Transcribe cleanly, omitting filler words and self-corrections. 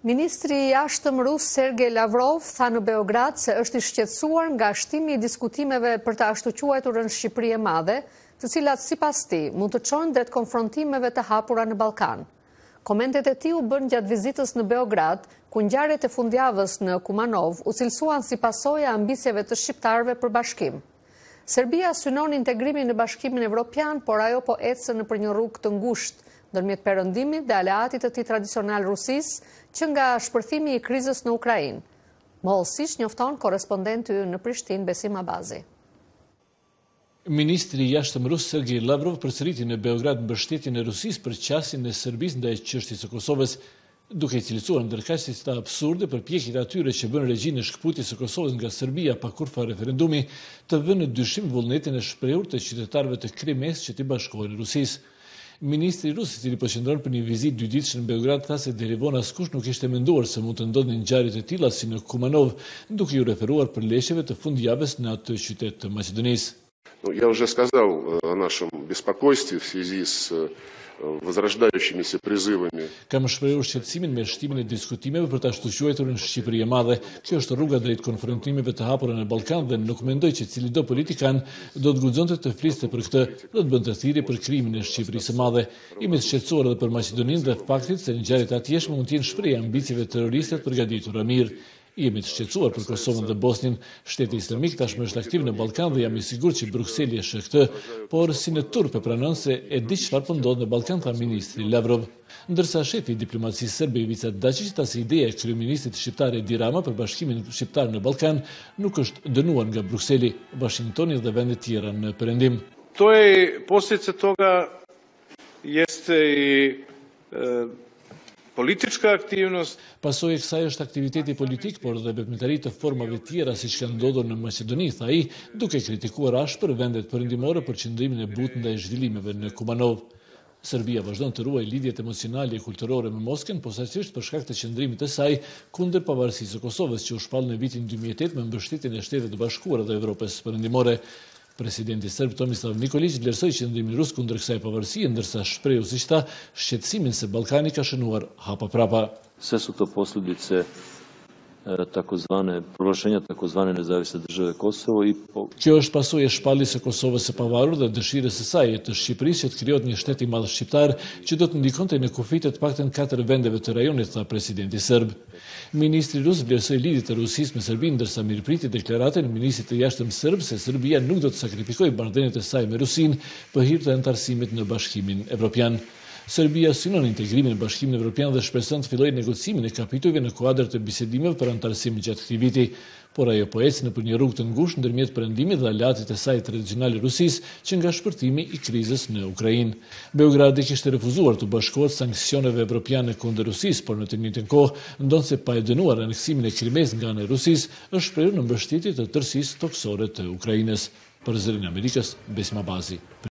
Ministri i jashtëm rus Sergej Lavrov tha në Beograd se është i shqetësuar nga shtimi i diskutimeve për të ashtu quajturën Shqipëri e Madhe, të cilat sipas tij mund të çojnë drejt konfrontimeve të hapura në Ballkan. Komentet e tij u bën gjatë vizitës në Beograd, ku ngjarjet e fundjavës në Kumanov u cilësuan si pasojë e ambicjeve të shqiptarëve për bashkim. Serbia synon integrimin në Bashkimin Evropian, por ajo po ecë nëpër një rrugë të ngushtë ndërmjet perëndimit dhe aleatit të tij tradicional Rusisë, që nga shpërthimi i krizës në Ukrainë. Më hollësisht njofton korrespondenti ynë në Prishtinë, Besim Abazi. Ministri i jashtëm rus Sergej Lavrov përsëriti në Beograd mbështetjen e Rusisë për qasjen e Serbisë ndaj çështjes së Kosovës, duke cilësuar ndërkaq si sta absurde përpjekjet atyre që bën regjinë e shkputjes së Kosovës nga Serbia pa kurrë referendumi të vënë në dyshim vullnetin e shprehur të qytetarëve të Krimes që t'i bashkohen Rusisë. Ministri rus, i cili po qëndron për një vizitë dyditshme në Beograd, tha se deri vonë askush nuk ishte menduar se mund të ndodhin ngjarje të tilla si në Kumanov, duke u referuar përleshjeve të fundjavës në atë qytet të Maqedonisë. Я уже сказал о нашем беспокойстве в связи с возрождающимися призывами. Kam shprehur shqetësimin me shtimin e diskutimeve për ta ashtu quajturën Shqipëri e Madhe. Kjo është rruga drejt konfrontimeve të hapura në Ballkan dhe nuk mendoj që cilido politikan do të guxonte të fliste për këtë, do të bënte thirrje për krimin e Shqipërisë së Madhe. Jemi të shqetësuar edhe për Maqedoninë dhe faktit se ngjarjet atjeshme mund të jenë shprehje ambicieve terroriste të përgatitura mirë. Jemi të shqetësuar për Kosovën dhe Bosnjën. Shteti Islamik tashmë është aktiv në Ballkan dhe jam i sigurt që Brukseli e sheh këtë, por si në turp e pranon se e di çfarë po ndodh në Ballkan, tha ministri Lavrov. Ndërsa shefi i diplomacisë serbe Ivica Dačić tha se ideja e kryeministit shqiptar Edi Rama për bashkimin shqiptar në Ballkan nuk është dënuar nga Brukseli, Washingtoni dhe vendet tjera në perëndim. To je posljedica toga jeste i politička aktivnost. Pasojë e kësaj është aktiviteti politik, por dhe veprimtari të formave tjera siç ka ndodhur në Maqedoni, tha ai, duke kritikuar ashpër vendet perëndimore për qëndrimin e butë ndaj zhvillimeve në Kumanov. Serbia vazhdon të ruajë lidhjet emocionale e kulturore me Moskën, posaçërisht për shkak të qëndrimit të saj kundër pavarësisë së Kosovës, që u shpall në vitin 2008 me mbështetjen e Shtetit të Bashkuara dhe Evropës perëndimore. Presidenti serb Tomislav Nikolić vlerësoi qëndrimin rus kundër kësaj pavarësie, ndërsa shprehu siç tha shqetësimin se Ballkani ka shënuar hapa prapa. Sve su to posljedice proglašenja takozvane nezavisne države Kosovo i Kjo është pasojë e shpalljes së Kosovës së pavarur dhe dëshirës së saj të Shqipërisë që të krijohet një shtet i madh shqiptar që do të ndikonte në kufitë të paktën 4 vendeve të rajonit, tha presidenti serb. Ministri rus vlerësoi lidhjet e Rusisë me Serbinë, ndërsa mirëpriti deklaratën e ministrit të jashtëm serb se Serbia nuk do të sakrifikojë marrëdhëniet e saj me Rusinë për hir të anëtarësimit në Bashkimin Evropian. Serbia synon integrimin në Bashkimin Evropian dhe shpreson të fillojë negocimin e kapitujve në kuadër të bisedimeve për anëtarësim gjatë këtij viti, por ajo po ecë nëpër një rrugë të ngushtë ndërmjet perëndimit dhe aleatit e saj tradicionale Rusisë, që nga shpërtimi i krizës në Ukrainë. Beogradi kishte refuzuar të bashkohet sanksioneve evropiane kundër Rusisë, por në të njëjtën kohë ndonse pa e dënuar aneksimin e Krimes nga ana e Rusisë, është shprehur në mbështetje të tërësisë toksore të Ukrainës. Për Zërin e Amerikës, Besim Abazi.